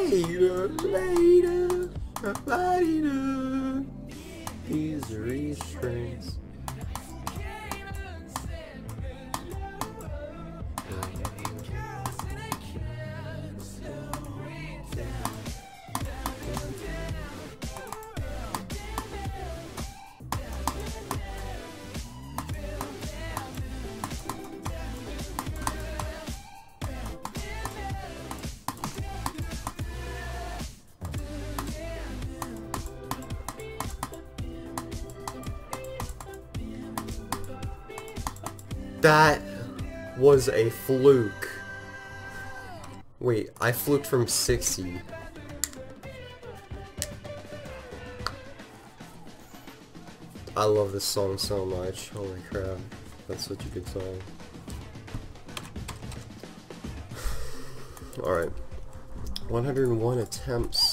later, later, later. These restraints. That was a fluke. Wait, I fluked from 60. I love this song so much. Holy crap. That's such a good song. Alright. 101 attempts.